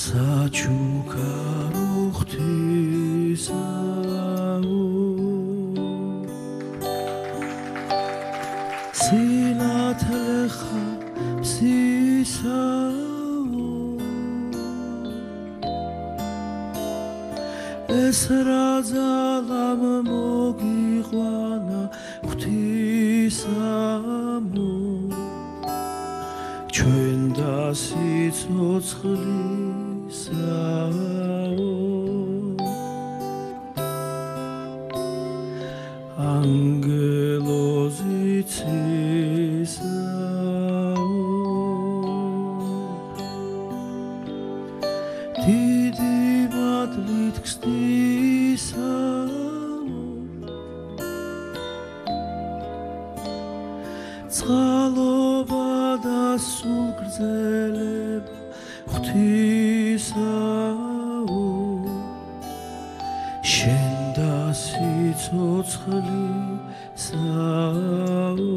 საჩუქარო ღვთისაო სილათლეხა მსისაო ეს რა ძალამ მოგიყვანა ღვთისამო ჩვენ და სიცოცხლისაო ანგელოზიცისაო დიდი მადლით გსდისაო წყალობა და სულ გრძელება ღვთისაო შენ და სიცოცხლისაო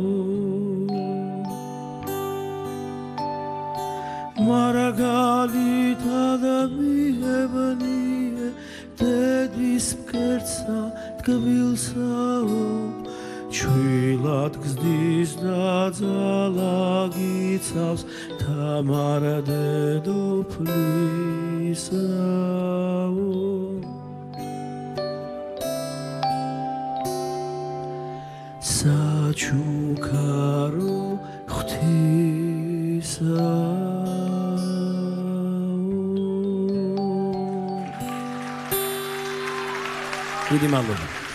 მარაგალითად მიებნიე დედის მკერდსა ტკბილსაო ჩვილად გზდის და ძალა გიცავს თამარ დედოფლისაო საჩუქარო ღვთისაო დიდი მადლობა